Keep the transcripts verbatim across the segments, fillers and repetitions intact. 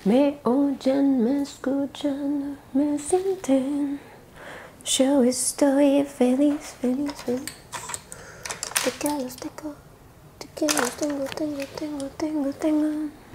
Me oyen, me escuchan, me sienten. Yo estoy feliz, feliz, feliz. Te que los tengo, te que los tengo, tengo, tengo, tengo, tengo.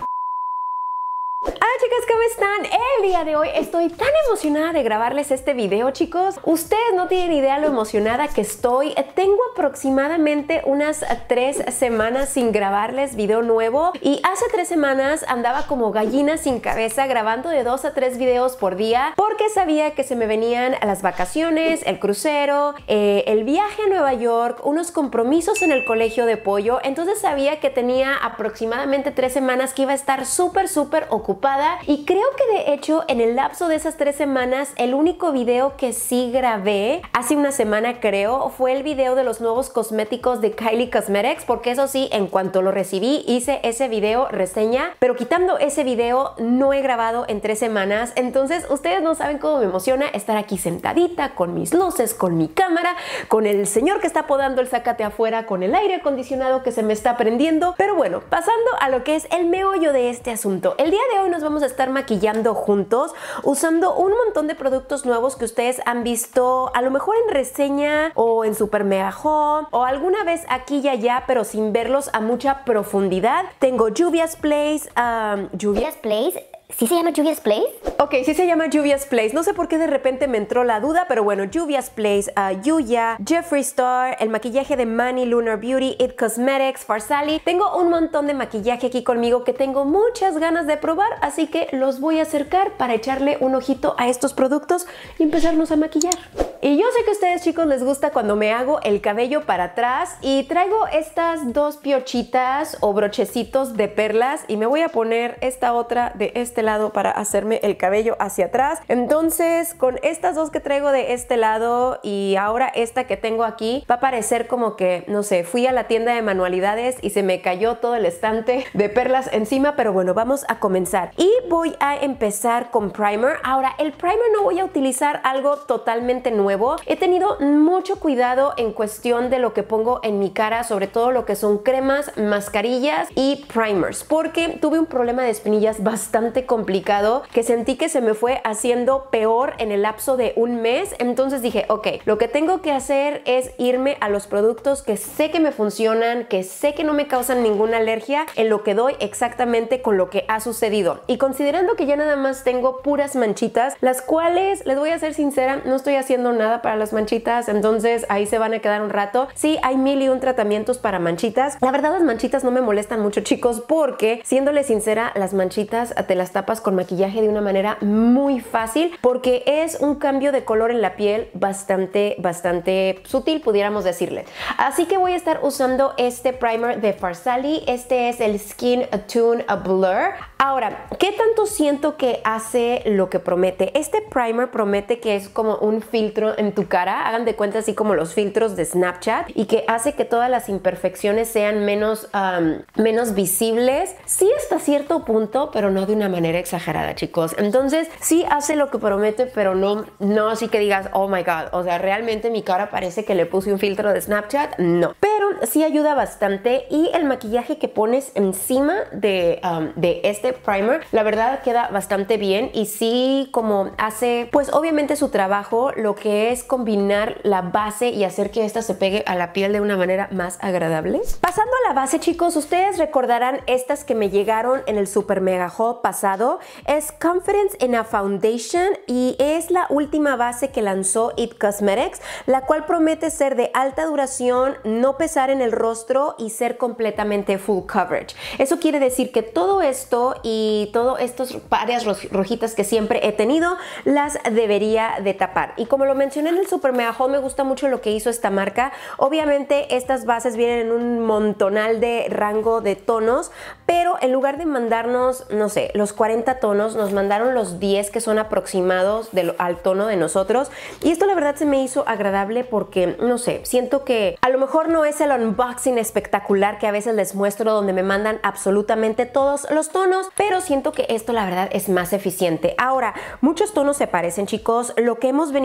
Hola chicas, ¿cómo están? El día de hoy estoy tan emocionada de grabarles este video, chicos. Ustedes no tienen idea lo emocionada que estoy. Tengo aproximadamente unas tres semanas sin grabarles video nuevo. Y hace tres semanas andaba como gallina sin cabeza grabando de dos a tres videos por día. Porque sabía que se me venían las vacaciones, el crucero, eh, el viaje a Nueva York, unos compromisos en el colegio de Pollo. Entonces sabía que tenía aproximadamente tres semanas que iba a estar súper, súper ocupada. Y creo que de hecho en el lapso de esas tres semanas el único video que sí grabé hace una semana creo fue el video de los nuevos cosméticos de Kylie Cosmetics, porque eso sí, en cuanto lo recibí hice ese video reseña, pero quitando ese video no he grabado en tres semanas. Entonces ustedes no saben cómo me emociona estar aquí sentadita con mis luces, con mi cámara, con el señor que está podando el zacate afuera, con el aire acondicionado que se me está prendiendo. Pero bueno, pasando a lo que es el meollo de este asunto, el día de hoy nos vamos a estar maquillando juntos usando un montón de productos nuevos que ustedes han visto a lo mejor en reseña o en Super Mega Haul o alguna vez aquí y allá, pero sin verlos a mucha profundidad. Tengo Juvia's Place, um, Juvia's Place. ¿Sí se llama Juvia's Place? Ok, sí se llama Juvia's Place. No sé por qué de repente me entró la duda, pero bueno, Juvia's Place, uh, Yuya, Jeffree Star, el maquillaje de Manny Lunar Beauty, It Cosmetics, Farsali. Tengo un montón de maquillaje aquí conmigo que tengo muchas ganas de probar, así que los voy a acercar para echarle un ojito a estos productos y empezarnos a maquillar. Y yo sé que a ustedes, chicos, les gusta cuando me hago el cabello para atrás y traigo estas dos piochitas o brochecitos de perlas y me voy a poner esta otra de este lado para hacerme el cabello hacia atrás. Entonces con estas dos que traigo de este lado y ahora esta que tengo aquí, va a parecer como que, no sé, fui a la tienda de manualidades y se me cayó todo el estante de perlas encima. Pero bueno, vamos a comenzar y voy a empezar con primer. Ahora el primer no voy a utilizar algo totalmente nuevo. He tenido mucho cuidado en cuestión de lo que pongo en mi cara, sobre todo lo que son cremas, mascarillas y primers, porque tuve un problema de espinillas bastante complicado que sentí que se me fue haciendo peor en el lapso de un mes. Entonces dije, ok, lo que tengo que hacer es irme a los productos que sé que me funcionan, que sé que no me causan ninguna alergia, en lo que doy exactamente con lo que ha sucedido. Y considerando que ya nada más tengo puras manchitas, las cuales, les voy a ser sincera, no estoy haciendo nada nada para las manchitas, entonces ahí se van a quedar un rato. Sí, hay mil y un tratamientos para manchitas. La verdad, las manchitas no me molestan mucho, chicos, porque siéndole sincera, las manchitas te las tapas con maquillaje de una manera muy fácil, porque es un cambio de color en la piel bastante, bastante sutil, pudiéramos decirle. Así que voy a estar usando este primer de Farsali. Este es el Skin Tone Blur. Ahora, ¿qué tanto siento que hace lo que promete? Este primer promete que es como un filtro en tu cara, hagan de cuenta así como los filtros de Snapchat, y que hace que todas las imperfecciones sean menos, um, menos visibles. Sí, hasta cierto punto, pero no de una manera exagerada, chicos. Entonces sí hace lo que promete, pero no, no así que digas, oh my god, o sea, realmente mi cara parece que le puse un filtro de Snapchat. No, pero sí ayuda bastante. Y el maquillaje que pones encima de, um, de este primer, la verdad queda bastante bien, y sí como hace pues obviamente su trabajo, lo que es combinar la base y hacer que esta se pegue a la piel de una manera más agradable. Pasando a la base, chicos, ustedes recordarán estas que me llegaron en el Super Mega Haul pasado. Es Confidence in a Foundation y es la última base que lanzó It Cosmetics, la cual promete ser de alta duración, no pesar en el rostro y ser completamente full coverage. Eso quiere decir que todo esto y todo estos áreas rojitas que siempre he tenido las debería de tapar. Y como lo mencioné en el Super Mega Haul, me gusta mucho lo que hizo esta marca. Obviamente estas bases vienen en un montonal de rango de tonos, pero en lugar de mandarnos, no sé, los cuarenta tonos, nos mandaron los diez que son aproximados de lo, al tono de nosotros. Y esto la verdad se me hizo agradable porque, no sé, siento que a lo mejor no es el unboxing espectacular que a veces les muestro donde me mandan absolutamente todos los tonos, pero siento que esto la verdad es más eficiente. Ahora, muchos tonos se parecen, chicos. Lo que hemos venido viendo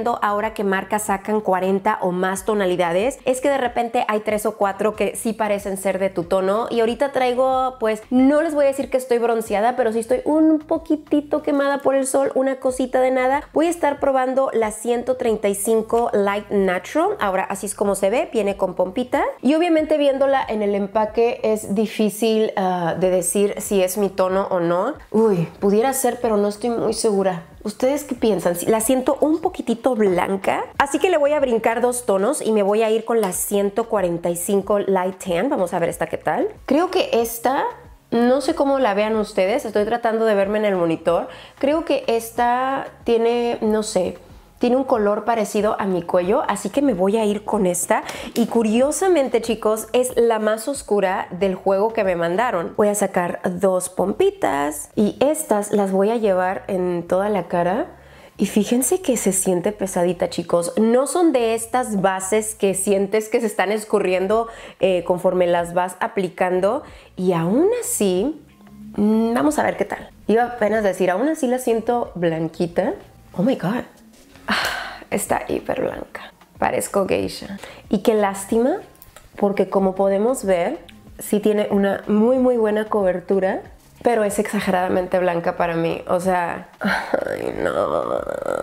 viendo ahora que marcas sacan cuarenta o más tonalidades es que de repente hay tres o cuatro que sí parecen ser de tu tono, y ahorita traigo, pues no les voy a decir que estoy bronceada, pero sí estoy un poquitito quemada por el sol, una cosita de nada. Voy a estar probando la ciento treinta y cinco Light Natural. Ahora así es como se ve, viene con pompita, y obviamente viéndola en el empaque es difícil uh, de decir si es mi tono o no. Uy, pudiera ser, pero no estoy muy segura. ¿Ustedes qué piensan? La siento un poquitito blanca, así que le voy a brincar dos tonos y me voy a ir con la ciento cuarenta y cinco Light Tan. Vamos a ver esta qué tal. Creo que esta, no sé cómo la vean ustedes, estoy tratando de verme en el monitor. Creo que esta tiene, no sé, tiene un color parecido a mi cuello, así que me voy a ir con esta. Y curiosamente, chicos, es la más oscura del juego que me mandaron. Voy a sacar dos pompitas y estas las voy a llevar en toda la cara. Y fíjense que se siente pesadita, chicos. No son de estas bases que sientes que se están escurriendo eh, conforme las vas aplicando. Y aún así, mmm, vamos a ver qué tal. Iba apenas a decir, aún así la siento blanquita. Oh my God. Ah, está hiper blanca. Parezco geisha. Y qué lástima, porque como podemos ver, sí tiene una muy muy buena cobertura, pero es exageradamente blanca para mí. O sea, ay no.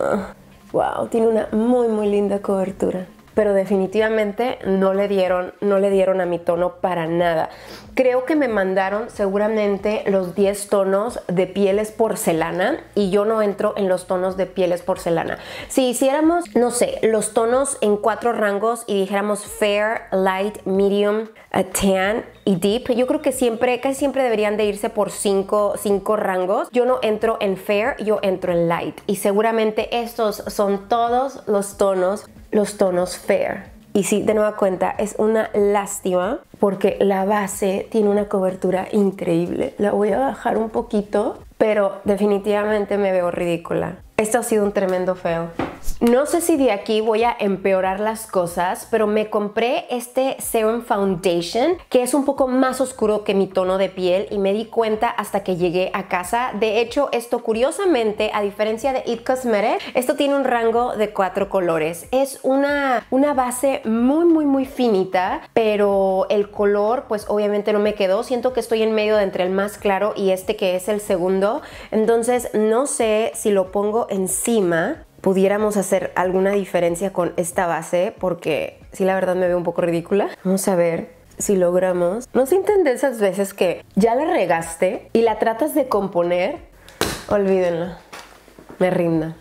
Wow, tiene una muy muy linda cobertura. Pero definitivamente no le dieron, no le dieron a mi tono para nada. Creo que me mandaron seguramente los diez tonos de pieles porcelana y yo no entro en los tonos de pieles porcelana. Si hiciéramos, no sé, los tonos en cuatro rangos y dijéramos fair, light, medium, uh, tan y deep, yo creo que siempre, casi siempre deberían de irse por cinco, cinco rangos. Yo no entro en fair, yo entro en light. Y seguramente estos son todos los tonos los tonos fair. Y sí, de nueva cuenta, es una lástima porque la base tiene una cobertura increíble. La voy a bajar un poquito, pero definitivamente me veo ridícula. Esto ha sido un tremendo fail. No sé si de aquí voy a empeorar las cosas, pero me compré este Serum Foundation que es un poco más oscuro que mi tono de piel y me di cuenta hasta que llegué a casa. De hecho, esto curiosamente, a diferencia de It Cosmetics, esto tiene un rango de cuatro colores. Es una, una base muy muy muy finita, pero el color pues obviamente no me quedó. Siento que estoy en medio de entre el más claro y este que es el segundo. Entonces no sé si lo pongo encima pudiéramos hacer alguna diferencia con esta base, porque sí, la verdad me veo un poco ridícula. Vamos a ver si logramos. ¿No se entiende esas veces que ya la regaste y la tratas de componer? Olvídenlo, me rindo.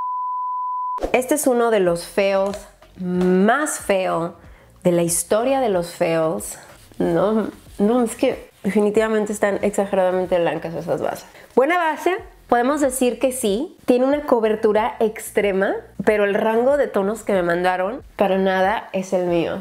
Este es uno de los fails más fail de la historia de los fails. No, no, es que definitivamente están exageradamente blancas esas bases. Buena base. Podemos decir que sí, tiene una cobertura extrema, pero el rango de tonos que me mandaron para nada es el mío.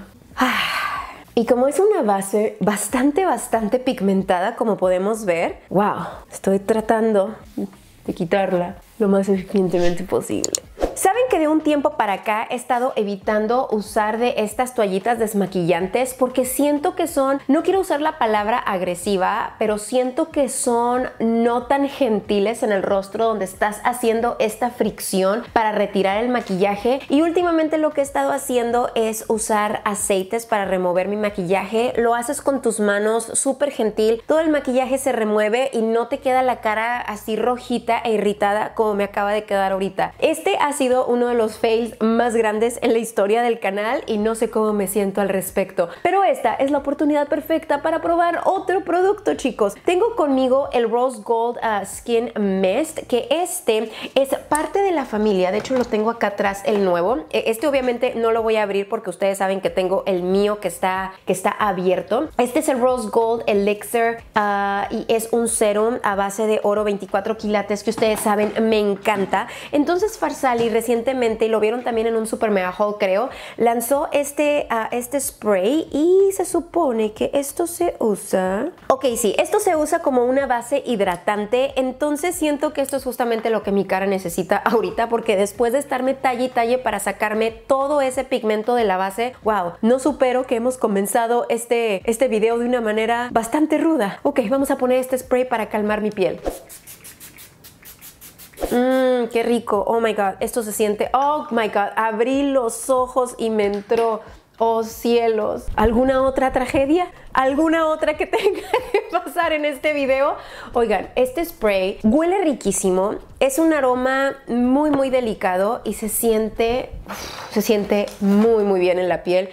Y como es una base bastante, bastante pigmentada, como podemos ver, wow, estoy tratando de quitarla lo más eficientemente posible. ¿Saben que de un tiempo para acá he estado evitando usar de estas toallitas desmaquillantes? Porque siento que son, no quiero usar la palabra agresiva, pero siento que son no tan gentiles en el rostro, donde estás haciendo esta fricción para retirar el maquillaje. Y últimamente lo que he estado haciendo es usar aceites para remover mi maquillaje. Lo haces con tus manos, súper gentil. Todo el maquillaje se remueve y no te queda la cara así rojita e irritada como me acaba de quedar ahorita. Este ha sido uno de los fails más grandes en la historia del canal y no sé cómo me siento al respecto. Pero esta es la oportunidad perfecta para probar otro producto, chicos. Tengo conmigo el Rose Gold uh, Skin Mist, que este es parte de la familia. De hecho, lo tengo acá atrás, el nuevo. Este obviamente no lo voy a abrir porque ustedes saben que tengo el mío que está, que está abierto. Este es el Rose Gold Elixir uh, y es un serum a base de oro veinticuatro quilates que ustedes saben me encanta. Entonces Farsali recientemente, y lo vieron también en un super mega haul creo, lanzó este, uh, este spray y se supone que esto se usa... Ok, sí, esto se usa como una base hidratante, entonces siento que esto es justamente lo que mi cara necesita ahorita, porque después de estarme talle y talle para sacarme todo ese pigmento de la base, wow, no supero que hemos comenzado este, este video de una manera bastante ruda. Ok, vamos a poner este spray para calmar mi piel. Mmm, qué rico. Oh my God, esto se siente. Oh my God, abrí los ojos y me entró. Oh cielos, ¿alguna otra tragedia? ¿Alguna otra que tenga que pasar en este video? Oigan, este spray huele riquísimo, es un aroma muy muy delicado y se siente, se siente muy muy bien en la piel.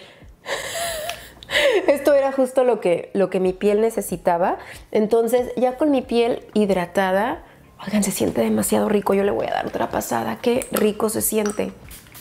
Esto era justo lo que, lo que mi piel necesitaba. Entonces ya con mi piel hidratada, oigan, se siente demasiado rico. Yo le voy a dar otra pasada. Qué rico se siente.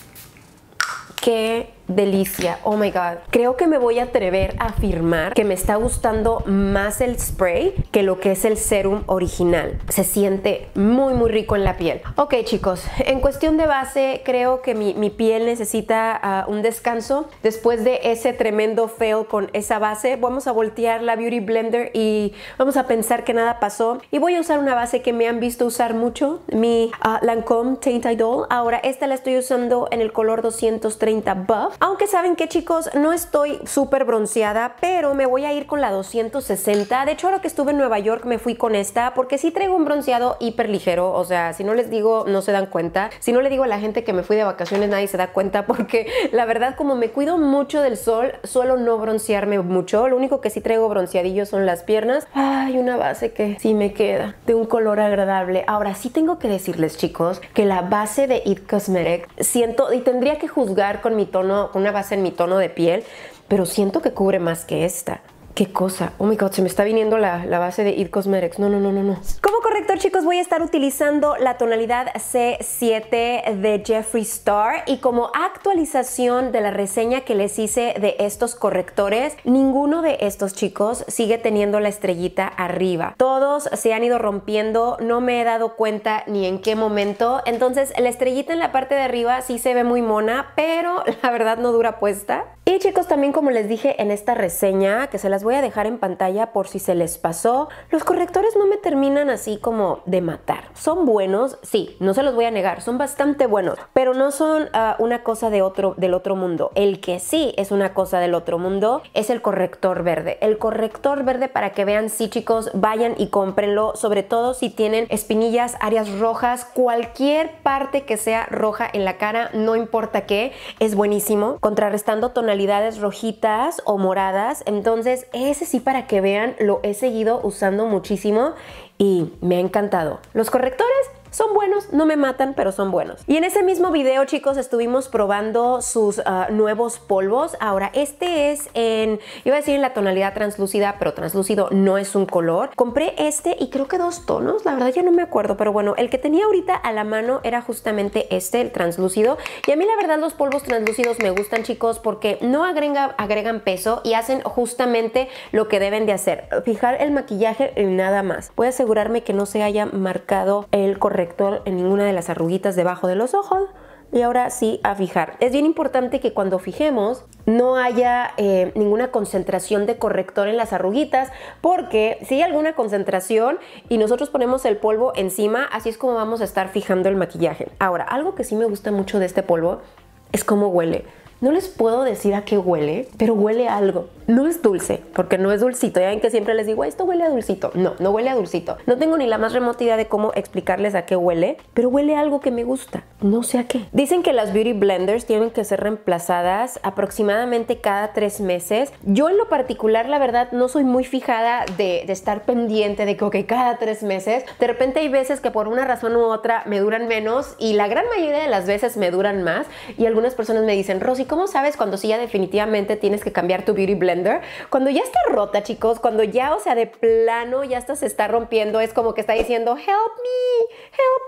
Qué delicia, oh my God. Creo que me voy a atrever a afirmar que me está gustando más el spray que lo que es el serum original. Se siente muy muy rico en la piel. Ok chicos, en cuestión de base creo que mi, mi piel necesita uh, un descanso. Después de ese tremendo fail con esa base, vamos a voltear la Beauty Blender y vamos a pensar que nada pasó. Y voy a usar una base que me han visto usar mucho, mi uh, Lancome Teint Idol. Ahora esta la estoy usando en el color doscientos treinta Buff. Aunque saben que chicos, no estoy súper bronceada, pero me voy a ir con la doscientos sesenta. De hecho, ahora que estuve en Nueva York me fui con esta porque sí traigo un bronceado hiper ligero. O sea, si no les digo, no se dan cuenta. Si no le digo a la gente que me fui de vacaciones, nadie se da cuenta porque la verdad, como me cuido mucho del sol, suelo no broncearme mucho. Lo único que sí traigo bronceadillo son las piernas. Ay, una base que sí me queda de un color agradable. Ahora sí tengo que decirles chicos que la base de It Cosmetics siento, y tendría que juzgar con mi tono, con una base en mi tono de piel, pero siento que cubre más que esta. ¿Qué cosa? Oh my God, se me está viniendo la, la base de It Cosmetics. No, no, no, no, no. Como corrector, chicos, voy a estar utilizando la tonalidad C siete de Jeffree Star. Y como actualización de la reseña que les hice de estos correctores, ninguno de estos, chicos, sigue teniendo la estrellita arriba. Todos se han ido rompiendo. No me he dado cuenta ni en qué momento. Entonces, la estrellita en la parte de arriba sí se ve muy mona, pero la verdad no dura puesta. Y chicos, también como les dije en esta reseña, que se las voy a dejar en pantalla por si se les pasó, los correctores no me terminan así como de matar. Son buenos, sí, no se los voy a negar, son bastante buenos, pero no son uh, una cosa de otro, del otro mundo. El que sí es una cosa del otro mundo es el corrector verde. El corrector verde, para que vean, sí chicos, vayan y cómprenlo, sobre todo si tienen espinillas, áreas rojas, cualquier parte que sea roja en la cara, no importa qué, es buenísimo, contrarrestando tonalidades rojitas o moradas. Entonces ese sí, para que vean, lo he seguido usando muchísimo y me ha encantado. Los correctores son buenos, no me matan, pero son buenos. Y en ese mismo video, chicos, estuvimos probando sus uh, nuevos polvos. Ahora, este es en, iba a decir en la tonalidad translúcida, pero translúcido no es un color. Compré este y creo que dos tonos, la verdad ya no me acuerdo, pero bueno, el que tenía ahorita a la mano era justamente este, el translúcido. Y a mí la verdad los polvos translúcidos me gustan, chicos, porque no agrega, agregan peso y hacen justamente lo que deben de hacer, fijar el maquillaje y nada más. Voy a asegurarme que no se haya marcado el corrector en ninguna de las arruguitas debajo de los ojos. Y ahora sí, a fijar. Es bien importante que cuando fijemos no haya eh, ninguna concentración de corrector en las arruguitas, porque si hay alguna concentración y nosotros ponemos el polvo encima, así es como vamos a estar fijando el maquillaje. Ahora, algo que sí me gusta mucho de este polvo es cómo huele. No les puedo decir a qué huele, pero huele a algo. No es dulce, porque no es dulcito. Ya ven que siempre les digo, esto huele a dulcito. No, no huele a dulcito. No tengo ni la más remota idea de cómo explicarles a qué huele, pero huele a algo que me gusta. No sé a qué. Dicen que las Beauty Blenders tienen que ser reemplazadas aproximadamente cada tres meses. Yo en lo particular, la verdad, no soy muy fijada de, de estar pendiente de que, ok, cada tres meses. De repente hay veces que por una razón u otra me duran menos y la gran mayoría de las veces me duran más. Y algunas personas me dicen, Rosy, ¿cómo sabes cuando sí ya definitivamente tienes que cambiar tu Beauty Blender? Cuando ya está rota, chicos, cuando ya, o sea, de plano ya hasta se está rompiendo, es como que está diciendo, help me, help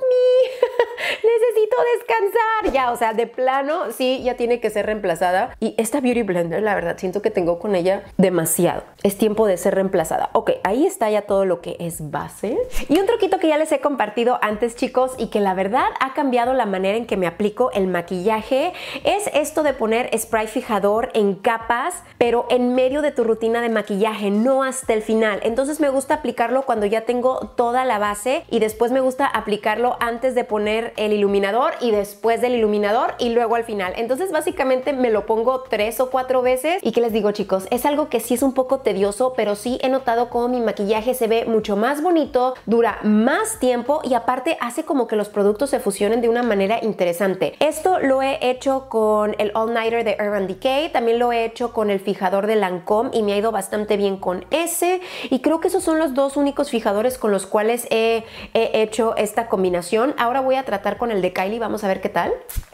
me, necesito descansar. Ya, o sea, de plano sí ya tiene que ser reemplazada. Y esta Beauty Blender, la verdad, siento que tengo con ella demasiado. Es tiempo de ser reemplazada. Ok, ahí está ya todo lo que es base. Y un truquito que ya les he compartido antes, chicos, y que la verdad ha cambiado la manera en que me aplico el maquillaje, es esto de poner poner spray fijador en capas, pero en medio de tu rutina de maquillaje, no hasta el final. Entonces me gusta aplicarlo cuando ya tengo toda la base y después me gusta aplicarlo antes de poner el iluminador y después del iluminador y luego al final. Entonces básicamente me lo pongo tres o cuatro veces. ¿Y qué les digo, chicos? Es algo que sí es un poco tedioso, pero sí he notado cómo mi maquillaje se ve mucho más bonito, dura más tiempo y aparte hace como que los productos se fusionen de una manera interesante. Esto lo he hecho con el All Nighter de Urban Decay, también lo he hecho con el fijador de Lancôme y me ha ido bastante bien con ese, y creo que esos son los dos únicos fijadores con los cuales he, he hecho esta combinación. Ahora voy a tratar con el de Kylie, vamos a ver qué tal.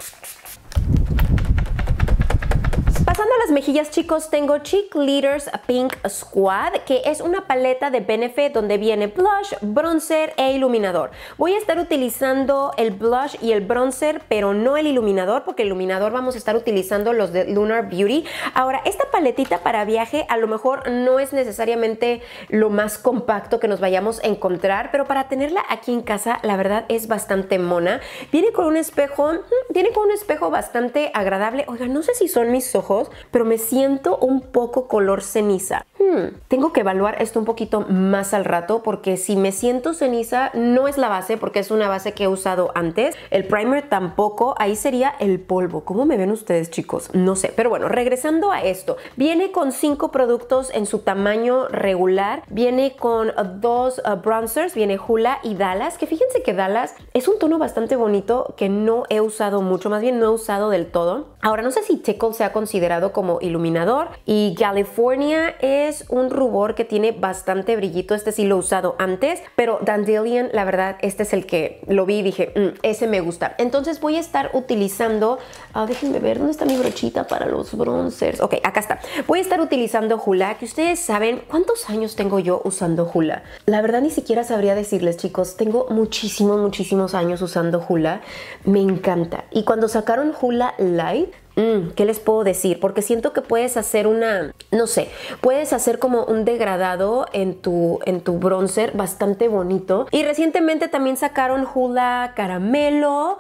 Pasando a las mejillas, chicos, tengo Cheek Leaders Pink Squad, que es una paleta de Benefit donde viene blush, bronzer e iluminador. Voy a estar utilizando el blush y el bronzer, pero no el iluminador, porque el iluminador vamos a estar utilizando los de Lunar Beauty. Ahora, esta paletita para viaje a lo mejor no es necesariamente lo más compacto que nos vayamos a encontrar, pero para tenerla aquí en casa, la verdad es bastante mona. Viene con un espejo, viene con un espejo bastante agradable. Oigan, no sé si son mis ojos, pero me siento un poco color ceniza. Hmm, tengo que evaluar esto un poquito más al rato, porque si me siento ceniza no es la base, porque es una base que he usado antes. El primer tampoco, ahí sería el polvo. ¿Cómo me ven ustedes, chicos? No sé, pero bueno, regresando a esto. Viene con cinco productos en su tamaño regular. Viene con uh, dos uh, bronzers, viene Hoola y Dallas, que fíjense que Dallas es un tono bastante bonito que no he usado mucho, más bien no he usado del todo. Ahora, no sé si Tickle se ha considerado como iluminador, y California es un rubor que tiene bastante brillito. Este sí lo he usado antes, pero Dandelion, la verdad, este es el que lo vi y dije, mmm, ese me gusta. Entonces voy a estar utilizando, uh, déjenme ver, ¿dónde está mi brochita para los bronzers? Ok, acá está. Voy a estar utilizando Hoola, que ustedes saben cuántos años tengo yo usando Hoola. La verdad ni siquiera sabría decirles, chicos. Tengo muchísimos, muchísimos años usando Hoola. Me encanta. Y cuando sacaron Hoola Light, Mm, ¿qué les puedo decir? Porque siento que puedes hacer una, no sé, puedes hacer como un degradado en tu, en tu bronzer bastante bonito. Y recientemente también sacaron Hoola Caramelo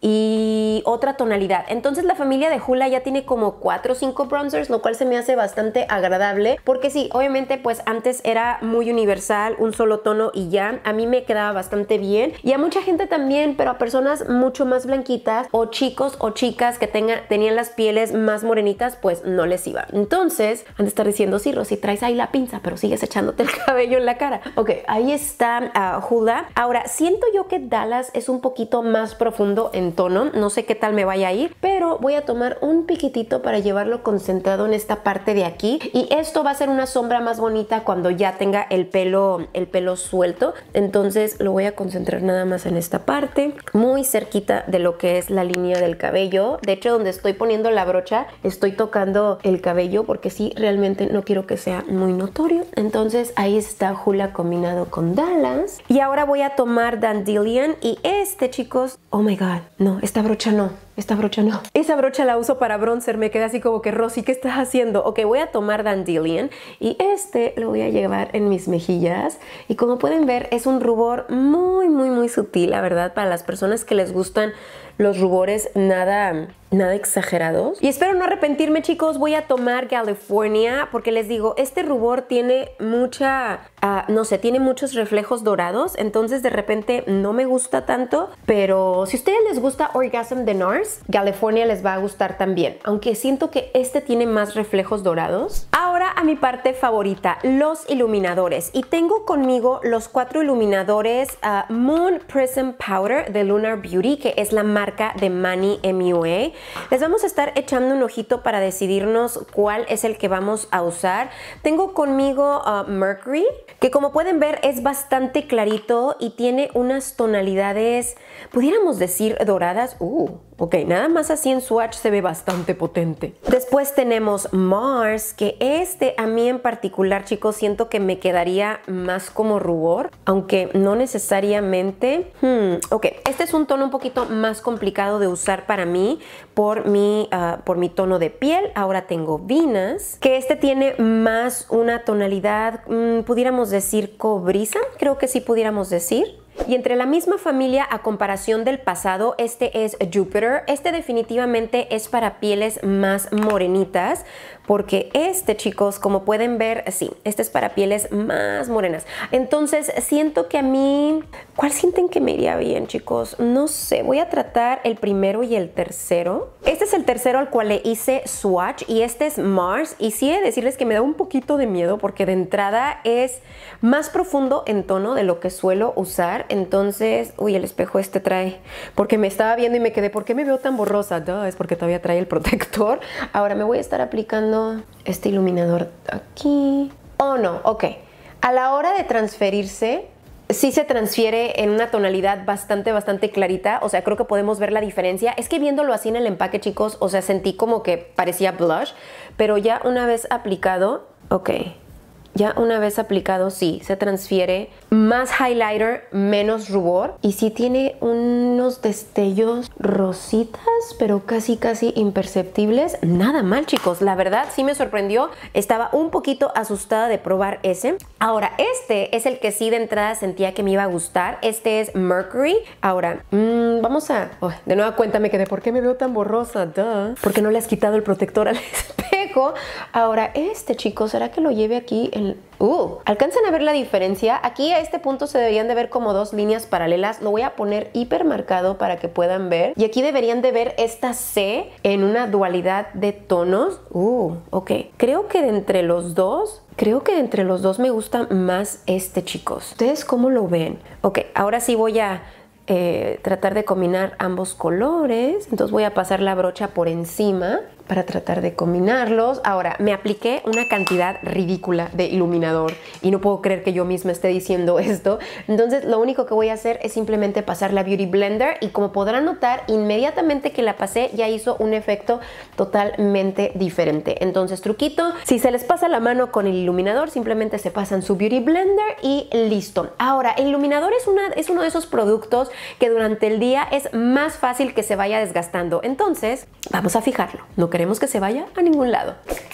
y otra tonalidad. Entonces la familia de Hoola ya tiene como cuatro o cinco bronzers, lo cual se me hace bastante agradable. Porque sí, obviamente pues antes era muy universal, un solo tono y ya. A mí me quedaba bastante bien. Y a mucha gente también, pero a personas mucho más blanquitas o chicos o chicas que tengan, tenían las pieles más morenitas, pues no les iba. Entonces, han de estar diciendo, sí, Rosy, traes ahí la pinza, pero sigues echándote el cabello en la cara. Ok, ahí está uh, Hoola. Ahora, siento yo que Dallas es un poquito más profundo en tono. No sé qué tal me vaya a ir, pero voy a tomar un piquitito para llevarlo concentrado en esta parte de aquí. Y esto va a ser una sombra más bonita cuando ya tenga el pelo, el pelo suelto. Entonces, lo voy a concentrar nada más en esta parte, muy cerquita de lo que es la línea del cabello. De hecho, donde estoy poniendo la brocha, estoy tocando el cabello porque sí, realmente no quiero que sea muy notorio. Entonces ahí está Hoola combinado con Dallas. Y ahora voy a tomar Dandelion y este, chicos, oh my god, no, esta brocha no. Esta brocha no. Esa brocha la uso para bronzer. Me queda así como que, Rosy, ¿qué estás haciendo? Ok, voy a tomar Dandelion y este lo voy a llevar en mis mejillas. Y como pueden ver, es un rubor muy, muy, muy sutil, la verdad, para las personas que les gustan los rubores nada, nada exagerados. Y espero no arrepentirme, chicos. Voy a tomar California porque les digo, este rubor tiene mucha, uh, no sé, tiene muchos reflejos dorados. Entonces de repente no me gusta tanto. Pero si a ustedes les gusta Orgasm de NARS, California les va a gustar también. Aunque siento que este tiene más reflejos dorados. Ahora a mi parte favorita, los iluminadores. Y tengo conmigo los cuatro iluminadores uh, Moon Prism Powder de Lunar Beauty, que es la marca de Manny M U A. Les vamos a estar echando un ojito para decidirnos cuál es el que vamos a usar. Tengo conmigo uh, Mercury, que como pueden ver es bastante clarito y tiene unas tonalidades, pudiéramos decir, doradas. Uh, ok, nada más así en swatch se ve bastante potente. Después tenemos Mars, que este a mí en particular, chicos, siento que me quedaría más como rubor, aunque no necesariamente. Hmm, ok, este es un tono un poquito más complicado de usar para mí por mi, uh, por mi tono de piel. Ahora tengo Venus, que este tiene más una tonalidad, mmm, pudiéramos decir cobriza, creo que sí pudiéramos decir. Y entre la misma familia a comparación del pasado, este es Jupiter. Este definitivamente es para pieles más morenitas, porque este, chicos, como pueden ver, sí, este es para pieles más morenas. Entonces, siento que a mí... ¿Cuál sienten que me iría bien, chicos? No sé, voy a tratar el primero y el tercero. Este es el tercero al cual le hice swatch y este es Mars. Y sí he de decirles que me da un poquito de miedo porque de entrada es más profundo en tono de lo que suelo usar. Entonces, uy, el espejo este trae... Porque me estaba viendo y me quedé, ¿por qué me veo tan borrosa? Duh, es porque todavía trae el protector. Ahora me voy a estar aplicando este iluminador aquí. Oh, no, ok. A la hora de transferirse, sí se transfiere en una tonalidad bastante, bastante clarita. O sea, creo que podemos ver la diferencia. Es que viéndolo así en el empaque, chicos, o sea, sentí como que parecía blush. Pero ya una vez aplicado, ok. Ya una vez aplicado, sí, se transfiere más highlighter, menos rubor. Y sí tiene unos destellos rositas, pero casi, casi imperceptibles. Nada mal, chicos. La verdad, sí me sorprendió. Estaba un poquito asustada de probar ese. Ahora, este es el que sí de entrada sentía que me iba a gustar. Este es Mercury. Ahora, mmm, vamos a... Oh, de nueva cuenta me quedé, ¿por qué me veo tan borrosa? Duh. ¿Por qué no le has quitado el protector al espejo? Ahora, este, chicos, ¿será que lo lleve aquí en... Uh, ¿alcanzan a ver la diferencia? Aquí a este punto se deberían de ver como dos líneas paralelas. Lo voy a poner hipermarcado para que puedan ver. Y aquí deberían de ver esta C en una dualidad de tonos. Uh, ok. Creo que de entre los dos... Creo que de entre los dos me gusta más este, chicos. ¿Ustedes cómo lo ven? Ok, ahora sí voy a... Eh, tratar de combinar ambos colores. Entonces voy a pasar la brocha por encima para tratar de combinarlos. Ahora, me apliqué una cantidad ridícula de iluminador y no puedo creer que yo misma esté diciendo esto. Entonces, lo único que voy a hacer es simplemente pasar la Beauty Blender y como podrán notar, inmediatamente que la pasé ya hizo un efecto totalmente diferente. Entonces, truquito, si se les pasa la mano con el iluminador, simplemente se pasan su Beauty Blender y listo. Ahora, el iluminador es, una, es uno de esos productos que durante el día es más fácil que se vaya desgastando. Entonces, vamos a fijarlo. No queremos que se vaya a ningún lado.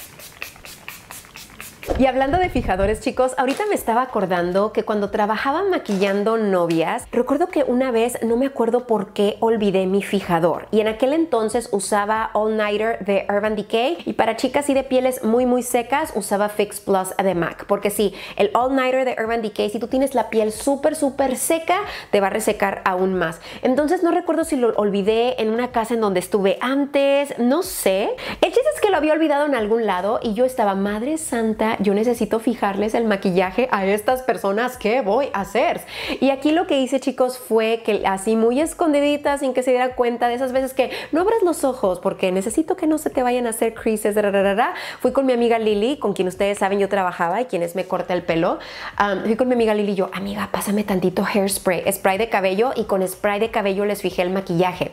Y hablando de fijadores, chicos, ahorita me estaba acordando que cuando trabajaba maquillando novias, recuerdo que una vez, no me acuerdo por qué, olvidé mi fijador. Y en aquel entonces usaba All Nighter de Urban Decay. Y para chicas y de pieles muy, muy secas, usaba Fix Plus de MAC. Porque sí, el All Nighter de Urban Decay, si tú tienes la piel súper, súper seca, te va a resecar aún más. Entonces no recuerdo si lo olvidé en una casa en donde estuve antes, no sé. El chiste es que lo había olvidado en algún lado y yo estaba, madre santa, yo necesito fijarles el maquillaje a estas personas, ¿qué voy a hacer? Y aquí lo que hice, chicos, fue que así muy escondidita, sin que se diera cuenta, de esas veces que no abras los ojos porque necesito que no se te vayan a hacer creases, rararara. Fui con mi amiga Lili, con quien ustedes saben yo trabajaba y quienes me corta el pelo. Um, fui con mi amiga Lili y yo, amiga, pásame tantito hairspray, spray de cabello, y con spray de cabello les fijé el maquillaje.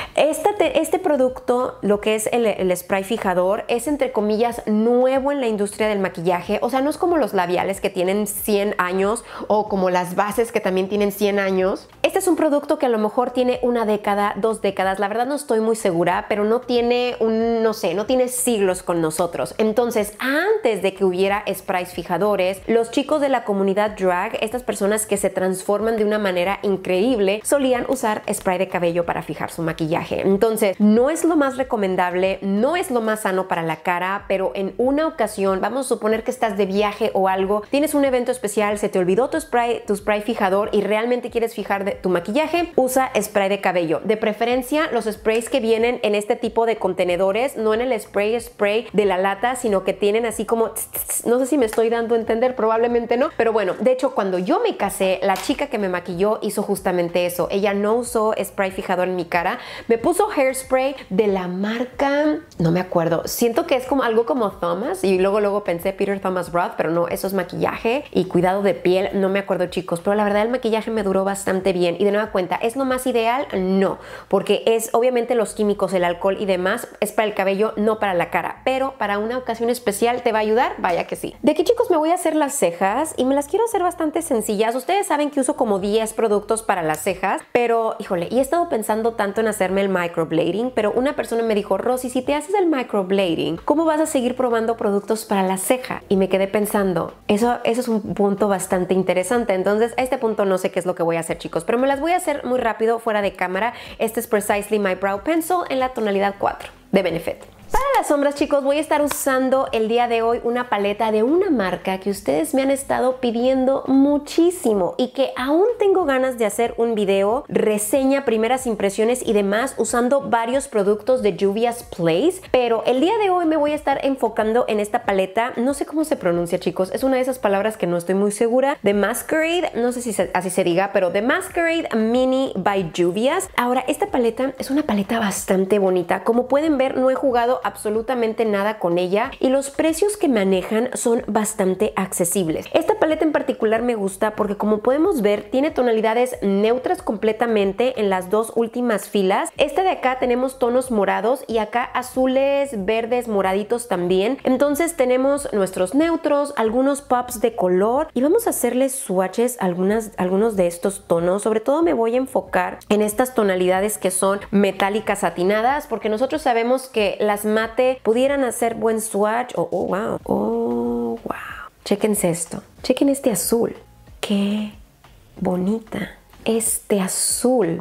Este, este producto, lo que es el, el spray fijador, es entre comillas nuevo en la industria del maquillaje. O sea, no es como los labiales que tienen cien años o como las bases que también tienen cien años. Este es un producto que a lo mejor tiene una década, dos décadas. La verdad no estoy muy segura, pero no tiene un, no sé, no tiene siglos con nosotros. Entonces, antes de que hubiera sprays fijadores, los chicos de la comunidad drag, estas personas que se transforman de una manera increíble, solían usar spray de cabello para fijar su maquillaje. Entonces, no es lo más recomendable, no es lo más sano para la cara, pero en una ocasión, vamos a suponer que estás de viaje o algo, tienes un evento especial, se te olvidó tu spray, tu spray fijador y realmente quieres fijar de, tu maquillaje, usa spray de cabello. De preferencia, los sprays que vienen en este tipo de contenedores, no en el spray spray de la lata, sino que tienen así como, tss, tss, no sé si me estoy dando a entender, probablemente no, pero bueno, de hecho, cuando yo me casé, la chica que me maquilló hizo justamente eso. Ella no usó spray fijador en mi cara, me puso hairspray de la marca, no me acuerdo, siento que es como algo como Thomas, y luego luego pensé Peter Thomas Roth, pero no, eso es maquillaje y cuidado de piel, no me acuerdo, chicos, pero la verdad el maquillaje me duró bastante bien. Y de nueva cuenta, ¿es lo más ideal? No, porque es obviamente los químicos, el alcohol y demás, es para el cabello, no para la cara, pero para una ocasión especial te va a ayudar, vaya que sí. De aquí, chicos, me voy a hacer las cejas y me las quiero hacer bastante sencillas. Ustedes saben que uso como diez productos para las cejas, pero híjole, y he estado pensando tanto en hacerme el microblading, pero una persona me dijo, Rosy, si te haces el micro, microblading? ¿Cómo vas a seguir probando productos para la ceja? Y me quedé pensando, eso, eso es un punto bastante interesante. Entonces, a este punto no sé qué es lo que voy a hacer, chicos, pero me las voy a hacer muy rápido fuera de cámara. Este es Precisely My Brow Pencil en la tonalidad cuatro de Benefit. Para las sombras, chicos, voy a estar usando el día de hoy una paleta de una marca que ustedes me han estado pidiendo muchísimo y que aún tengo ganas de hacer un video, reseña, primeras impresiones y demás usando varios productos de Juvia's Place, pero el día de hoy me voy a estar enfocando en esta paleta, no sé cómo se pronuncia, chicos, es una de esas palabras que no estoy muy segura, The Masquerade, no sé si se, así se diga, pero The Masquerade Mini by Juvia's. Ahora, esta paleta es una paleta bastante bonita, como pueden ver no he jugado absolutamente nada con ella y los precios que manejan son bastante accesibles. Esta paleta en particular me gusta porque, como podemos ver, tiene tonalidades neutras completamente en las dos últimas filas. Esta de acá tenemos tonos morados y acá azules, verdes, moraditos también. Entonces tenemos nuestros neutros, algunos pops de color y vamos a hacerles swatches a algunas, algunos de estos tonos. Sobre todo me voy a enfocar en estas tonalidades que son metálicas satinadas, porque nosotros sabemos que las mate pudieran hacer buen swatch. Oh, oh, wow. Oh, wow. Chéquense esto. Chequen este azul. Qué bonita. Este azul.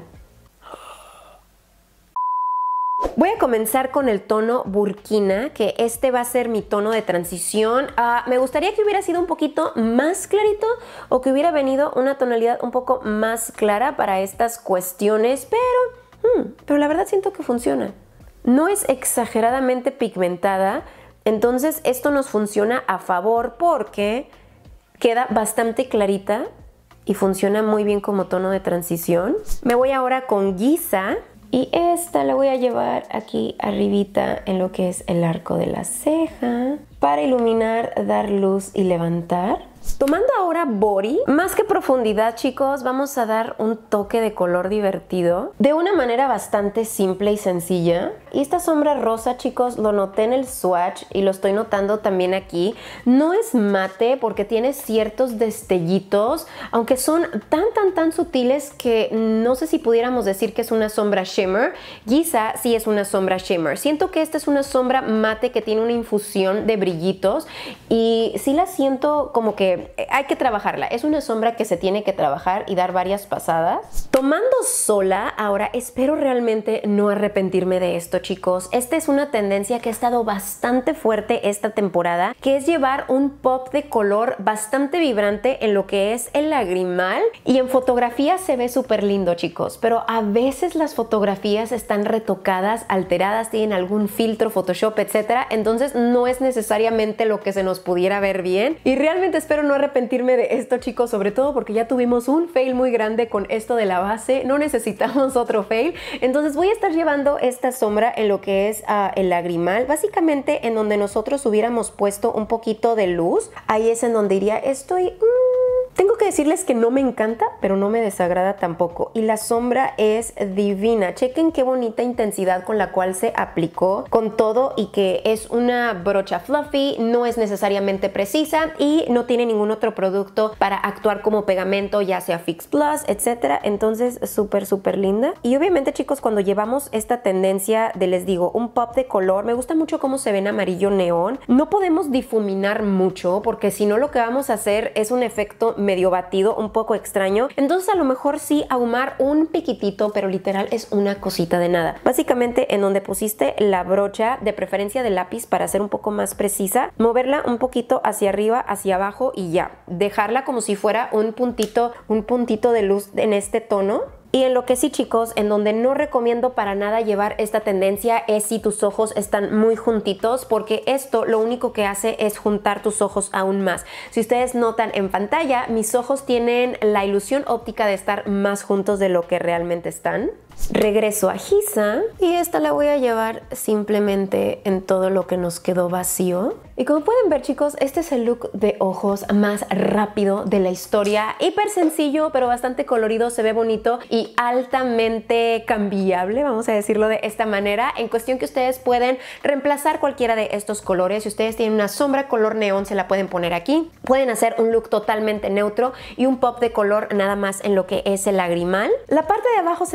Voy a comenzar con el tono Burkina, que este va a ser mi tono de transición. Uh, me gustaría que hubiera sido un poquito más clarito o que hubiera venido una tonalidad un poco más clara para estas cuestiones, pero, hmm, pero la verdad siento que funciona. No es exageradamente pigmentada, entonces esto nos funciona a favor porque queda bastante clarita y funciona muy bien como tono de transición. Me voy ahora con Giza y esta la voy a llevar aquí arribita en lo que es el arco de la ceja para iluminar, dar luz y levantar. Tomando ahora Body, más que profundidad, chicos, vamos a dar un toque de color divertido de una manera bastante simple y sencilla. Y esta sombra rosa, chicos, lo noté en el swatch y lo estoy notando también aquí. No es mate porque tiene ciertos destellitos, aunque son tan, tan, tan sutiles que no sé si pudiéramos decir que es una sombra shimmer. Giza sí es una sombra shimmer. Siento que esta es una sombra mate que tiene una infusión de brillitos y sí la siento como que hay que trabajarla. Es una sombra que se tiene que trabajar y dar varias pasadas. Tomando sola, ahora espero realmente no arrepentirme de esto, chicos. Esta es una tendencia que ha estado bastante fuerte esta temporada, que es llevar un pop de color bastante vibrante en lo que es el lagrimal, y en fotografía se ve súper lindo, chicos, pero a veces las fotografías están retocadas, alteradas, tienen algún filtro, Photoshop, etcétera, entonces no es necesariamente lo que se nos pudiera ver bien, y realmente espero no arrepentirme de esto, chicos, sobre todo porque ya tuvimos un fail muy grande con esto de la base, no necesitamos otro fail. Entonces voy a estar llevando esta sombra en lo que es uh, el lagrimal, básicamente en donde nosotros hubiéramos puesto un poquito de luz. Ahí es en donde iría, estoy... Mmm, tengo que decirles que no me encanta, pero no me desagrada tampoco. Y la sombra es divina. Chequen qué bonita intensidad con la cual se aplicó con todo, y que es una brocha fluffy, no es necesariamente precisa y no tiene ningún otro producto para actuar como pegamento, ya sea Fix Plus, etcétera. Entonces súper súper linda. Y obviamente, chicos, cuando llevamos esta tendencia de, les digo, un pop de color, me gusta mucho cómo se ve en amarillo neón. No podemos difuminar mucho porque si no lo que vamos a hacer es un efecto medio batido, un poco extraño. Entonces a lo mejor sí ahumar un piquitito, pero literal es una cosita de nada. Básicamente en donde pusiste la brocha, de preferencia de lápiz para ser un poco más precisa, moverla un poquito hacia arriba, hacia abajo y ya. Dejarla como si fuera un puntito, un puntito de luz en este tono. Y en lo que sí, chicos, en donde no recomiendo para nada llevar esta tendencia es si tus ojos están muy juntitos, porque esto lo único que hace es juntar tus ojos aún más. Si ustedes notan en pantalla, mis ojos tienen la ilusión óptica de estar más juntos de lo que realmente están. Regreso a Giza y esta la voy a llevar simplemente en todo lo que nos quedó vacío. Y como pueden ver, chicos, este es el look de ojos más rápido de la historia. Hiper sencillo, pero bastante colorido, se ve bonito y altamente cambiable, vamos a decirlo de esta manera, en cuestión que ustedes pueden reemplazar cualquiera de estos colores. Si ustedes tienen una sombra color neón, se la pueden poner aquí. Pueden hacer un look totalmente neutro y un pop de color nada más en lo que es el lagrimal. La parte de abajo se me antoja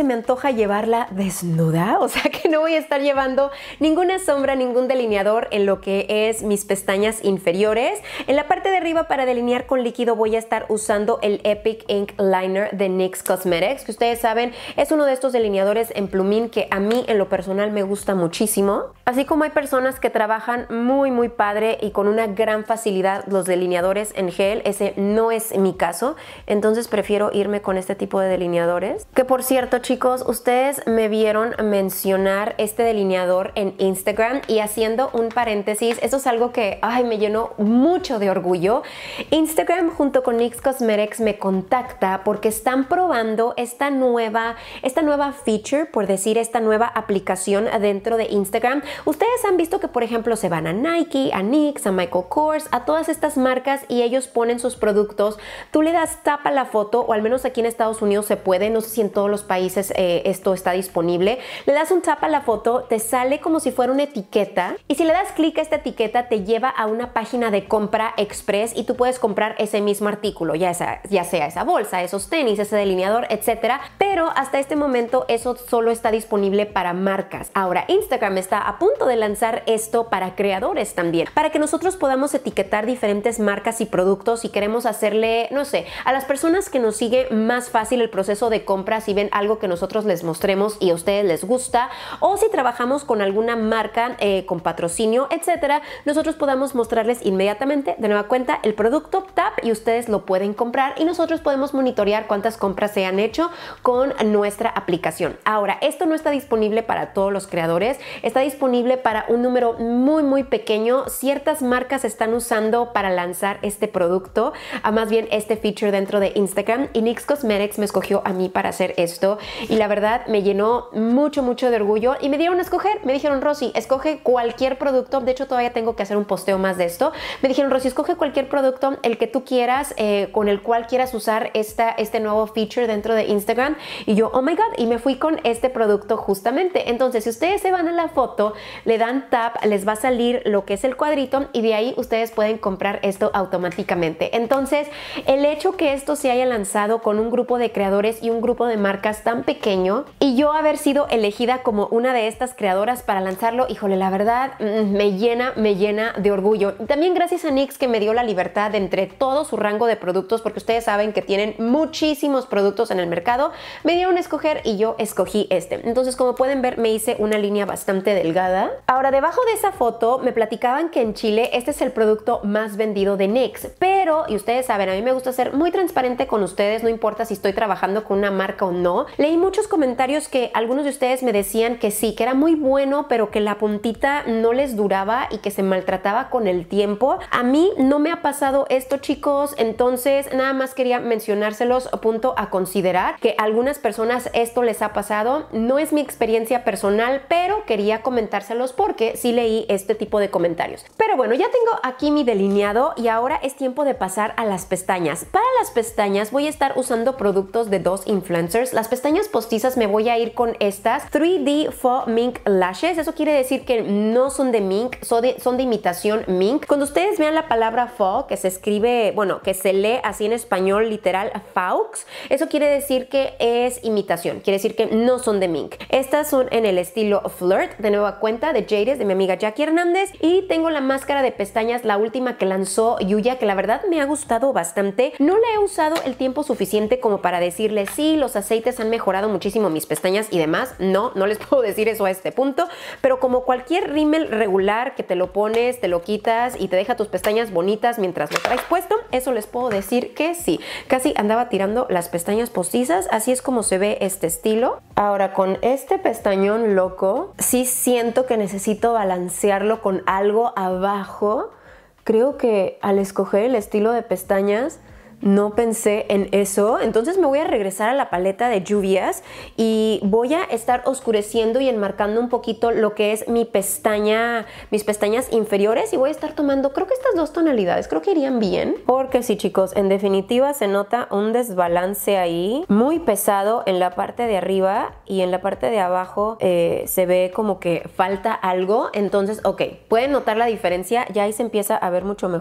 a llevarla desnuda, o sea que no voy a estar llevando ninguna sombra, ningún delineador en lo que es mis pestañas inferiores. En la parte de arriba para delinear con líquido voy a estar usando el Epic Ink Liner de N Y X Cosmetics, que ustedes saben es uno de estos delineadores en plumín que a mí en lo personal me gusta muchísimo. Así como hay personas que trabajan muy muy padre y con una gran facilidad los delineadores en gel, ese no es mi caso, entonces prefiero irme con este tipo de delineadores. Que por cierto chicos, ustedes me vieron mencionar este delineador en Instagram y haciendo un paréntesis, eso es algo que ay, me llenó mucho de orgullo. Instagram junto con N Y X Cosmetics me contacta porque están probando esta nueva, esta nueva feature, por decir esta nueva aplicación dentro de Instagram. Ustedes han visto que por ejemplo se van a Nike, a N Y X, a Michael Kors, a todas estas marcas y ellos ponen sus productos, tú le das tap a la foto, o al menos aquí en Estados Unidos se puede, no sé si en todos los países eh, esto está disponible, le das un tap a la foto, te sale como si fuera una etiqueta y si le das clic a esta etiqueta te lleva a una página de compra express y tú puedes comprar ese mismo artículo, ya, esa, ya sea esa bolsa, esos tenis, ese delineador, etcétera, pero hasta este momento eso solo está disponible para marcas. Ahora Instagram está a punto de lanzar esto para creadores también, para que nosotros podamos etiquetar diferentes marcas y productos y queremos hacerle, no sé, a las personas que nos siguen más fácil el proceso de compra si ven algo que nosotros les mostremos y a ustedes les gusta, o si trabajamos con alguna marca eh, con patrocinio, etcétera, nosotros podamos mostrarles inmediatamente de nueva cuenta el producto, tap, y ustedes lo pueden comprar y nosotros podemos monitorear cuántas compras se han hecho con nuestra aplicación. Ahora, esto no está disponible para todos los creadores, está disponible para un número muy muy pequeño. Ciertas marcas están usando para lanzar este producto, a más bien este feature dentro de Instagram, y N Y X Cosmetics me escogió a mí para hacer esto y la verdad me llenó mucho mucho de orgullo y me dieron a escoger, me dijeron Rosy, escoge cualquier producto, de hecho todavía tengo que hacer un posteo más de esto, me dijeron Rosy, escoge cualquier producto, el que tú quieras, eh, con el cual quieras usar esta, este nuevo feature dentro de Instagram, y yo oh my god, y me fui con este producto justamente. Entonces si ustedes se van a la foto, le dan tap, les va a salir lo que es el cuadrito y de ahí ustedes pueden comprar esto automáticamente. Entonces el hecho que esto se haya lanzado con un grupo de creadores y un grupo de marcas tan pequeño y yo haber sido elegida como una de estas creadoras para lanzarlo, híjole, la verdad me llena, me llena de orgullo. También gracias a N Y X que me dio la libertad de entre todo su rango de productos, porque ustedes saben que tienen muchísimos productos en el mercado, me dieron a escoger y yo escogí este. Entonces como pueden ver me hice una línea bastante delgada. Ahora debajo de esa foto me platicaban que en Chile este es el producto más vendido de N Y X, pero, y ustedes saben, a mí me gusta ser muy transparente con ustedes, no importa si estoy trabajando con una marca o no. Leí muchos comentarios que algunos de ustedes me decían que sí, que era muy bueno, pero que la puntita no les duraba y que se maltrataba con el tiempo. A mí no me ha pasado esto, chicos, entonces nada más quería mencionárselos, punto a considerar, que a algunas personas esto les ha pasado. No es mi experiencia personal, pero quería comentárselos porque sí leí este tipo de comentarios. Pero bueno, ya tengo aquí mi delineado y ahora es tiempo de pasar a las pestañas. Para las pestañas voy a estar usando productos de dos influencers. Las pestañas postizas me voy a ir con estas tres D Faux Mink Lashes. Eso quiere decir que no son de mink, son de, son de imitación mink. Cuando ustedes vean la palabra faux, que se escribe, bueno, que se lee así en español literal faux, eso quiere decir que es imitación, quiere decir que no son de mink. Estas son en el estilo Flirt, de nueva cuenta, de Jaded, de mi amiga Jackie Hernández, y tengo la máscara de pestañas, la última que lanzó Yuya, que la verdad me ha gustado bastante. No la he usado el tiempo suficiente como para decirle sí, los aceites han mejorado muchísimo mis pestañas y demás. No, no les puedo decir eso a este punto, pero como cualquier rímel regular que te lo pones, te lo quitas y te deja tus pestañas bonitas mientras lo traes puesto, eso les puedo decir que sí. Casi andaba tirando las pestañas postizas, así es como se ve este estilo. Ahora con este pestañón loco, sí siento que necesito balancearlo con algo abajo. Creo que al escoger el estilo de pestañas no pensé en eso, entonces me voy a regresar a la paleta de lluvias y voy a estar oscureciendo y enmarcando un poquito lo que es mi pestaña, mis pestañas inferiores, y voy a estar tomando, creo que estas dos tonalidades, creo que irían bien, porque sí, chicos, en definitiva se nota un desbalance ahí, muy pesado en la parte de arriba y en la parte de abajo eh, se ve como que falta algo. Entonces, ok, pueden notar la diferencia, ya ahí se empieza a ver mucho mejor.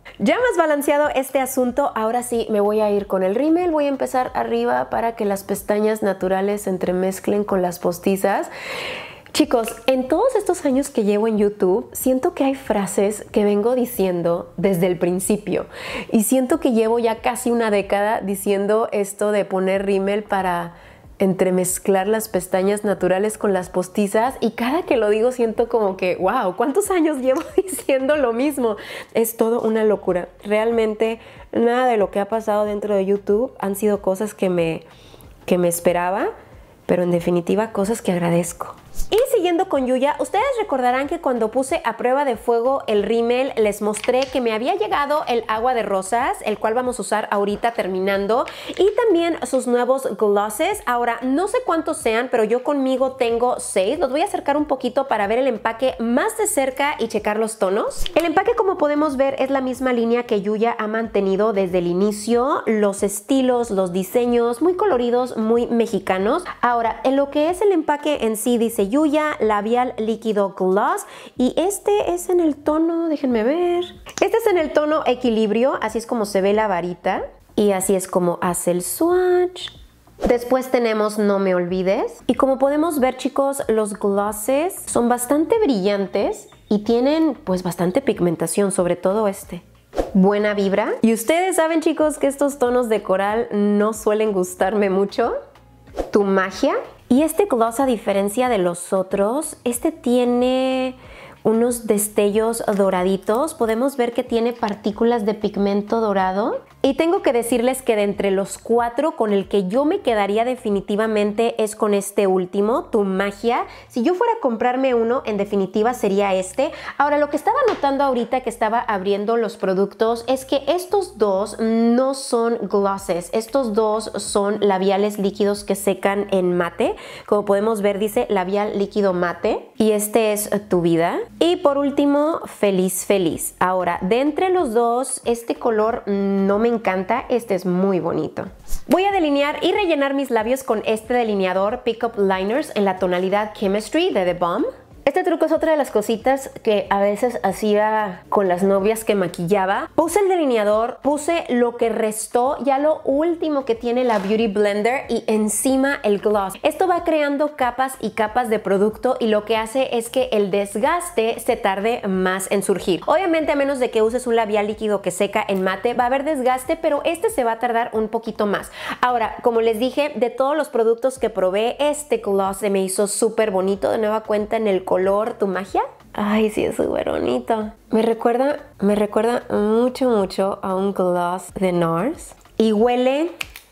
Ya más balanceado este asunto, ahora sí me voy a ir con el rímel. Voy a empezar arriba para que las pestañas naturales se entremezclen con las postizas. Chicos, en todos estos años que llevo en YouTube, siento que hay frases que vengo diciendo desde el principio. Y siento que llevo ya casi una década diciendo esto de poner rímel para entremezclar las pestañas naturales con las postizas. Y cada que lo digo siento como que, wow, ¿cuántos años llevo diciendo lo mismo? Es todo una locura. Realmente nada de lo que ha pasado dentro de YouTube han sido cosas que me, que me esperaba, pero en definitiva cosas que agradezco. Y siguiendo con Yuya, ustedes recordarán que cuando puse a prueba de fuego el rímel les mostré que me había llegado el agua de rosas, el cual vamos a usar ahorita terminando, y también sus nuevos glosses. Ahora, no sé cuántos sean, pero yo conmigo tengo seis. Los voy a acercar un poquito para ver el empaque más de cerca y checar los tonos. El empaque, como podemos ver, es la misma línea que Yuya ha mantenido desde el inicio. Los estilos, los diseños, muy coloridos, muy mexicanos. Ahora, en lo que es el empaque en sí, dice Yuya Labial Líquido Gloss, y este es en el tono, déjenme ver, este es en el tono Equilibrio, así es como se ve la varita y así es como hace el swatch. Después tenemos No Me Olvides, y como podemos ver, chicos, los glosses son bastante brillantes y tienen pues bastante pigmentación, sobre todo este. Buena Vibra, y ustedes saben, chicos, que estos tonos de coral no suelen gustarme mucho. Tu Magia. Y este gloss, a diferencia de los otros, este tiene unos destellos doraditos. Podemos ver que tiene partículas de pigmento dorado. Y tengo que decirles que de entre los cuatro, con el que yo me quedaría definitivamente es con este último, Tu Magia. Si yo fuera a comprarme uno, en definitiva sería este. Ahora, lo que estaba notando ahorita que estaba abriendo los productos es que estos dos no son glosses. Estos dos son labiales líquidos que secan en mate. Como podemos ver, dice labial líquido mate. Y este es Tu Vida. Y por último, Feliz Feliz. Ahora, de entre los dos, este color no me encanta. Este es muy bonito. Voy a delinear y rellenar mis labios con este delineador Pick Up Liners en la tonalidad Chemistry de The Balm. Este truco es otra de las cositas que a veces hacía con las novias que maquillaba. Puse el delineador, puse lo que restó, ya lo último que tiene la Beauty Blender, y encima el gloss. Esto va creando capas y capas de producto, y lo que hace es que el desgaste se tarde más en surgir. Obviamente, a menos de que uses un labial líquido que seca en mate, va a haber desgaste, pero este se va a tardar un poquito más. Ahora, como les dije, de todos los productos que probé, este gloss se me hizo súper bonito. De nueva cuenta en el color Tu Magia. Ay, sí, es súper bonito. Me recuerda, me recuerda mucho, mucho a un gloss de NARS. Y huele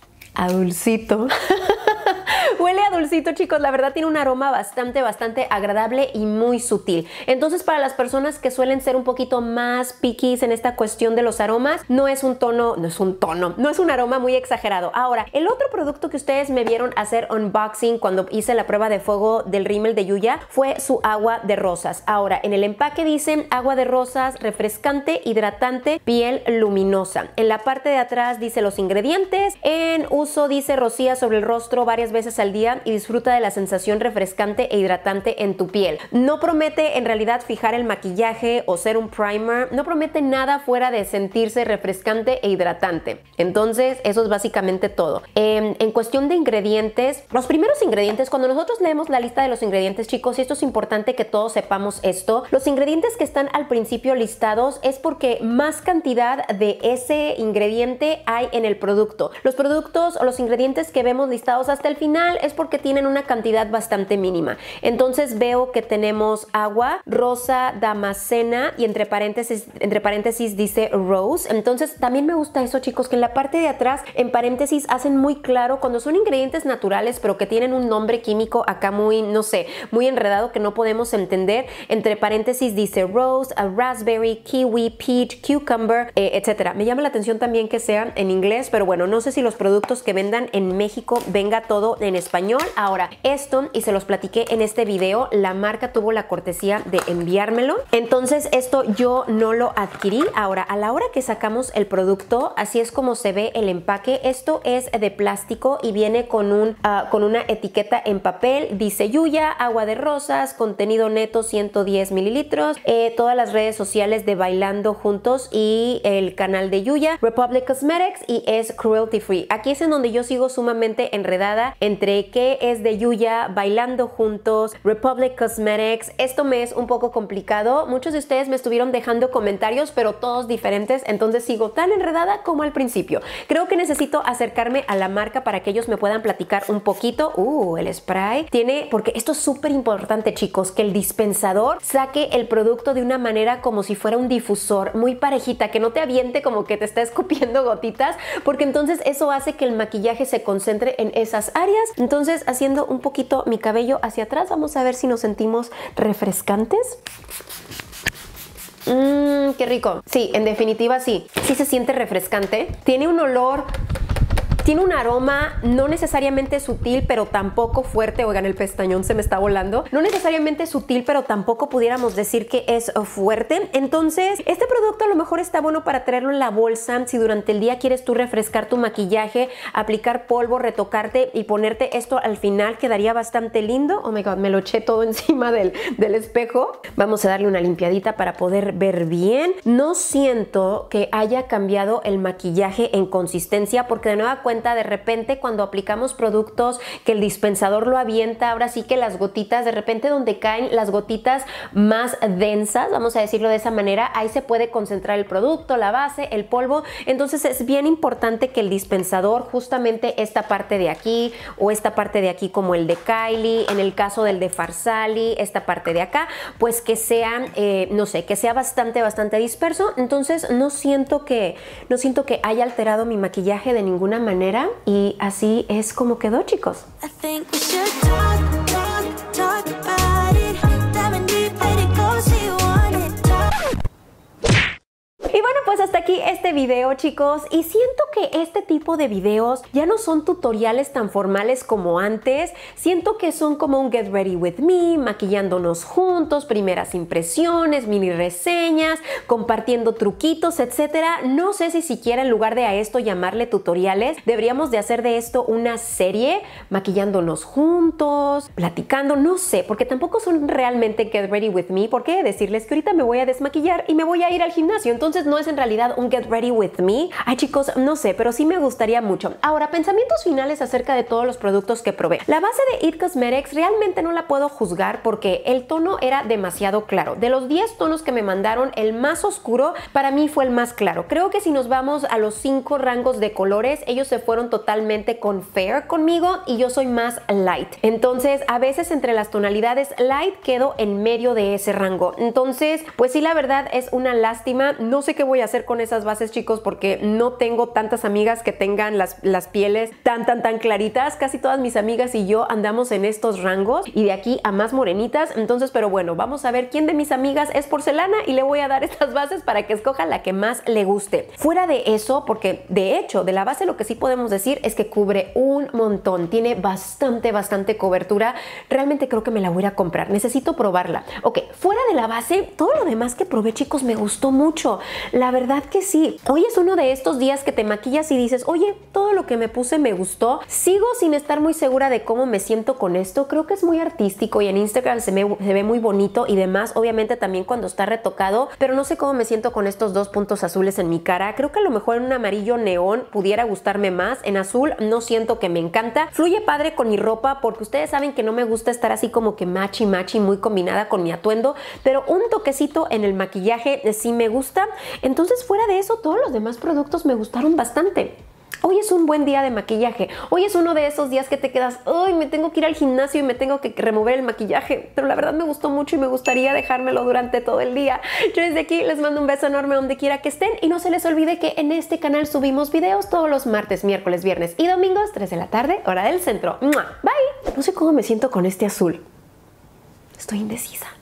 a dulcito. Huele a dulcito, chicos. La verdad tiene un aroma bastante, bastante agradable y muy sutil. Entonces, para las personas que suelen ser un poquito más piquis en esta cuestión de los aromas, no es un tono, no es un tono, no es un aroma muy exagerado. Ahora, el otro producto que ustedes me vieron hacer unboxing cuando hice la prueba de fuego del rímel de Yuya fue su agua de rosas. Ahora, en el empaque dicen agua de rosas, refrescante, hidratante, piel luminosa. En la parte de atrás dice los ingredientes. En uso dice rocía sobre el rostro varias veces al día y disfruta de la sensación refrescante e hidratante en tu piel. No promete en realidad fijar el maquillaje o ser un primer, no promete nada fuera de sentirse refrescante e hidratante. Entonces, eso es básicamente todo. Eh, en cuestión de ingredientes, los primeros ingredientes, cuando nosotros leemos la lista de los ingredientes, chicos, y esto es importante que todos sepamos esto, los ingredientes que están al principio listados es porque más cantidad de ese ingrediente hay en el producto. Los productos o los ingredientes que vemos listados hasta el final es porque tienen una cantidad bastante mínima. Entonces veo que tenemos agua, rosa, damascena y entre paréntesis, entre paréntesis dice rose. Entonces también me gusta eso, chicos, que en la parte de atrás en paréntesis hacen muy claro cuando son ingredientes naturales pero que tienen un nombre químico acá muy, no sé, muy enredado que no podemos entender. Entre paréntesis dice rose, a raspberry, kiwi, peach, cucumber, eh, etcétera. Me llama la atención también que sean en inglés, pero bueno, no sé si los productos que vendan en México venga todo en español. Ahora, esto, y se los platiqué en este video, la marca tuvo la cortesía de enviármelo. Entonces, esto yo no lo adquirí. Ahora, a la hora que sacamos el producto, así es como se ve el empaque. Esto es de plástico y viene con, un, uh, con una etiqueta en papel. Dice Yuya, agua de rosas, contenido neto ciento diez mililitros. Eh, todas las redes sociales de Bailando Juntos y el canal de Yuya, Republic Cosmetics, y es cruelty free. Aquí es en donde yo sigo sumamente enredada entre qué es de Yuya, Bailando Juntos, Republic Cosmetics. Esto me es un poco complicado. Muchos de ustedes me estuvieron dejando comentarios, pero todos diferentes, entonces sigo tan enredada como al principio. Creo que necesito acercarme a la marca para que ellos me puedan platicar un poquito. Uh, el spray tiene, porque esto es súper importante, chicos, que el dispensador saque el producto de una manera como si fuera un difusor, muy parejita, que no te aviente como que te está escupiendo gotitas, porque entonces eso hace que el maquillaje se concentre en esas áreas. Entonces, haciendo un poquito mi cabello hacia atrás, vamos a ver si nos sentimos refrescantes. Mmm, qué rico. Sí, en definitiva sí. Sí se siente refrescante. Tiene un olor... Tiene un aroma no necesariamente sutil, pero tampoco fuerte. Oigan, el pestañón se me está volando. No necesariamente sutil, pero tampoco pudiéramos decir que es fuerte. Entonces, este producto a lo mejor está bueno para traerlo en la bolsa. Si durante el día quieres tú refrescar tu maquillaje, aplicar polvo, retocarte y ponerte esto al final, quedaría bastante lindo. Oh my God, me lo eché todo encima del, del espejo. Vamos a darle una limpiadita para poder ver bien. No siento que haya cambiado el maquillaje en consistencia, porque de nueva cuenta, de repente cuando aplicamos productos que el dispensador lo avienta, ahora sí que las gotitas, de repente donde caen las gotitas más densas, vamos a decirlo de esa manera, ahí se puede concentrar el producto, la base, el polvo. Entonces es bien importante que el dispensador, justamente esta parte de aquí o esta parte de aquí como el de Kylie, en el caso del de Farsali, esta parte de acá, pues que sea, eh, no sé, que sea bastante, bastante disperso. Entonces no siento que, no siento que haya alterado mi maquillaje de ninguna manera. Y así es como quedó, chicos. Y bueno, pues hasta aquí este video, chicos, y siento que este tipo de videos ya no son tutoriales tan formales como antes. Siento que son como un get ready with me, maquillándonos juntos, primeras impresiones, mini reseñas, compartiendo truquitos, etcétera. No sé si siquiera en lugar de a esto llamarle tutoriales, deberíamos de hacer de esto una serie, maquillándonos juntos, platicando, no sé, porque tampoco son realmente get ready with me, porque decirles que ahorita me voy a desmaquillar y me voy a ir al gimnasio. Entonces no es en realidad un get ready with me. Ay, chicos, no sé, pero sí me gustaría mucho. Ahora, pensamientos finales acerca de todos los productos que probé. La base de It Cosmetics realmente no la puedo juzgar porque el tono era demasiado claro. De los diez tonos que me mandaron, el más oscuro para mí fue el más claro. Creo que si nos vamos a los cinco rangos de colores, ellos se fueron totalmente con fair conmigo y yo soy más light. Entonces, a veces entre las tonalidades light quedo en medio de ese rango. Entonces, pues sí, la verdad es una lástima. No sé qué voy a hacer con esas bases, chicos, porque no tengo tantas amigas que tengan las, las pieles tan, tan, tan claritas. Casi todas mis amigas y yo andamos en estos rangos y de aquí a más morenitas. Entonces, pero bueno, vamos a ver quién de mis amigas es porcelana y le voy a dar estas bases para que escoja la que más le guste. Fuera de eso, porque de hecho, de la base lo que sí podemos decir es que cubre un montón. Tiene bastante, bastante cobertura. Realmente creo que me la voy a ir a comprar. Necesito probarla. Ok, fuera de la base, todo lo demás que probé, chicos, me gustó mucho. La verdad que sí. Hoy es uno de estos días que te maquillas y dices, oye, todo lo que me puse me gustó. Sigo sin estar muy segura de cómo me siento con esto. Creo que es muy artístico y en Instagram se ve, se ve muy bonito y demás. Obviamente también cuando está retocado, pero no sé cómo me siento con estos dos puntos azules en mi cara. Creo que a lo mejor en un amarillo neón pudiera gustarme más. En azul no siento que me encanta. Fluye padre con mi ropa porque ustedes saben que no me gusta estar así como que machi machi, muy combinada con mi atuendo, pero un toquecito en el maquillaje sí me gusta. Entonces, fuera de eso, todos los demás productos me gustaron bastante. Hoy es un buen día de maquillaje. Hoy es uno de esos días que te quedas, ¡ay, me tengo que ir al gimnasio y me tengo que remover el maquillaje! Pero la verdad me gustó mucho y me gustaría dejármelo durante todo el día. Yo desde aquí les mando un beso enorme donde quiera que estén y no se les olvide que en este canal subimos videos todos los martes, miércoles, viernes y domingos, tres de la tarde, hora del centro. ¡Mua! Bye. No sé cómo me siento con este azul. Estoy indecisa.